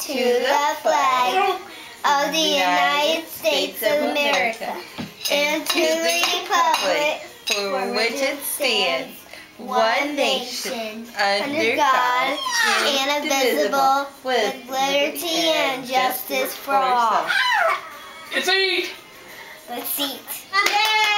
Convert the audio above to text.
to the flag of the United States of America and to the republic for which it stands, one nation, under God, indivisible, with liberty and justice for all. Let's eat! Let's eat. Yay!